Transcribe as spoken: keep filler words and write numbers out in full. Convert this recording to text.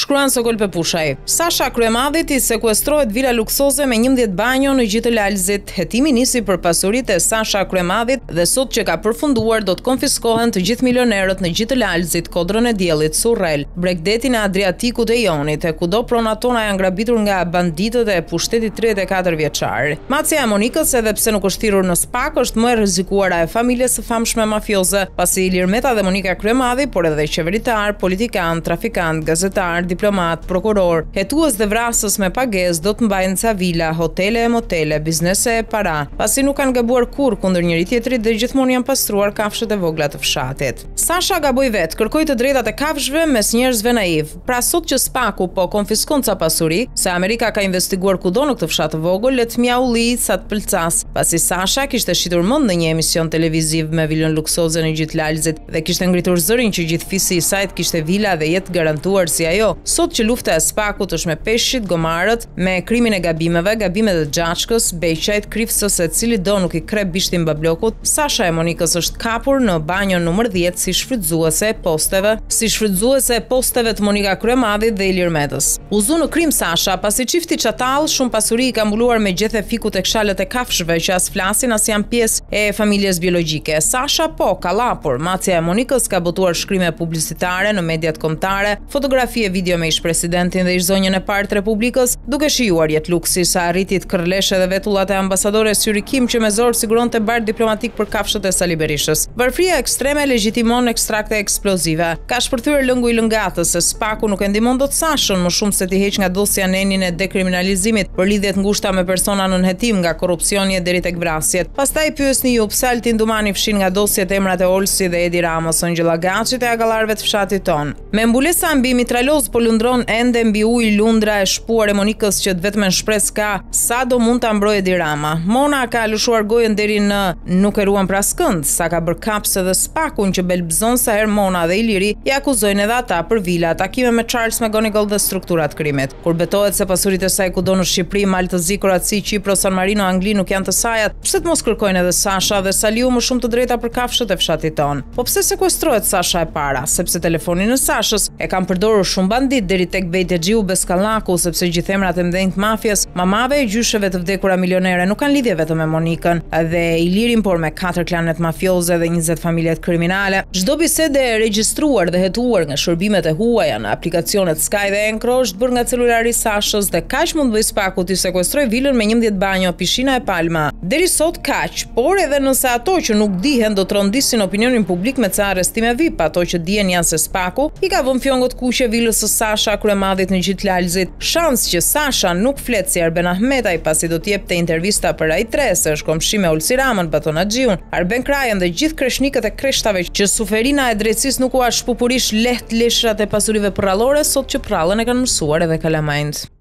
Shkruan Sokol Pepushaj. Sasha Kryemadhit i sekuestrohet vila luksoze me njëmbëdhjetë banjo në gjithë Lalzit. Hetimi nisi për pasuritë e Sasha Kryemadhit dhe sot që ka përfunduar do të konfiskohen të gjithë milionerët në gjithë Lalzit, Kodrën e Diellit, Surrel, Bregdetin e Adriatikut e Jonit, e kudo pronat tona janë grabitur nga banditët e pushtetit tridhjetë e katër vjeçar. Macja e Monikës, edhe pse nuk është thirrur në spak, është më e rrezikuara e familjes së famshme mafioze, pasi Ilir Meta dhe Monika Kryemadhi, por edhe qeveritar, politikan, trafikant, gazetar, diplomat, prokuror, hetues dhe vrasës me pagesë do të mbajnë ca vila, hotele e motele, biznese e para, pasi nuk kanë gabuar kur kundër njëri tjetrit dhe gjithmonë janë pastruar kafshët e vogla të fshatit. Sasha gaboi vet, kërkoi të drejtat e kafshëve mes njerëzve naiv. Pra sot që spaku po konfiskon ca pasuri, se Amerika ka investiguar kudo në këtë fshat të vogël, le të mjaulli sa të pëlcas, pasi Sasha kishte shitur mend në një emision televiziv me vilën luksoze në gjithë Lalzit dhe kishte ngritur zërin që gjithë fisi i saj kishte vila dhe jetë garantuar si ajo. Sot që lufta e spakut është me peshqit, gomarët, me krimin e gabimeve, gabimet e xhaxhkës, beqajt, krifsës e cili do nuk i krep bishtin bablokut, Sasha e Monikës është kapur në banjon numër dhjetë si shfrytëzuese e posteve, si shfrytëzuese e posteve të Monika Kryemadhit dhe Ilir Metës. U zu në krim Sasha, pasi çifti çatall shumë pasuri i ka mbuluar me gjethe fikut e kshalet e kafshëve që as flasin as janë pjesë e familjes biologjike. Sasha po ka lapur, macja e Monikës ka botuar shkrime publicitare në mediat kombëtare, fotografi e video me ish presidentin dhe ish zonjën e parë të Republikës, duke shijuar jetë luksi sa arriti të kërleshe dhe vetullat e ambasadores Syri Kim që me zor siguronte bar diplomatik për kafshët e Sali Berishës. Varfria ekstreme legjitimon ekstrakte eksplozive. Ka shpërthyer lëngu i lëngatës se spaku nuk e ndihmon dot Sashën më shumë se t'i heq nga dosja nenin e dekriminalizimit për lidhjet ngushta me persona nën hetim nga korrupsioni deri tek vrasjet. Pastaj pyesni ju pse Altin Dumani fshin nga dosjet emrat e Olsi dhe Edi Ramos, Angela Gaçit e agallarëve të fshatit ton. Me mbulesa mbi mitraloz po lundron ende mbi ujë lundra e shpuar e Monikës që vetëm në shpresë ka sa do mund ta mbrojë Edi Rama. Mona ka lëshuar gojën deri në nuk e ruan pra skënd, sa ka bërë kaps edhe spakun që belbzon sa herë Mona dhe Iliri i akuzojnë edhe ata për vila, takime me Charles McGonigal dhe strukturat krimit. Kur betohet se pasuritë e saj kudo në Shqipëri, Maltëzi, Kroaci, Çipro, San Marino, Angli nuk janë të sajat, pse të mos kërkojnë edhe Sasha dhe Saliu më shumë të drejta për kafshët e fshatit ton? Po pse sekuestrohet Sasha e para? Sepse telefonin e Sashës e kanë përdorur shumë bandit deri tek Bejte Xhiu Beskallaku, sepse gjithë emrat e mëdhenj të mafias, mamave e gjysheve të vdekura milionere nuk kanë lidhje vetëm me Monikën dhe Ilirin, por me katër klanet mafioze dhe njëzet familjet kriminale. Çdo bisedë e regjistruar dhe hetuar nga shërbimet e huaja në aplikacionet Sky dhe Encro është bërë nga celulari i Sashës dhe kaq mund bëj spaku të sekuestroj vilën me njëmbëdhjetë banjo, pishina e palma. Deri sot kaq, por edhe nëse ato që nuk dihen do të rondisin opinionin publik me ca arrestime V I P, ato që dihen janë se spaku i ka vënë fjongot kuqe vilës së Sasha Kryemadhit në gjithë Lalzit. Shans që Sasha nuk flet si Arben Ahmetaj pasi do t'jepte intervista për A I tre, se është komshi me Olsi Ramën, Baton Axhiun, Arben Krajën dhe gjithë kreshnikët e krishtave që suferina e drejtësisë nuk u ashpupurish lehtë leshrat e pasurive prallore, sot që prallën e kanë mësuar edhe kalamajt.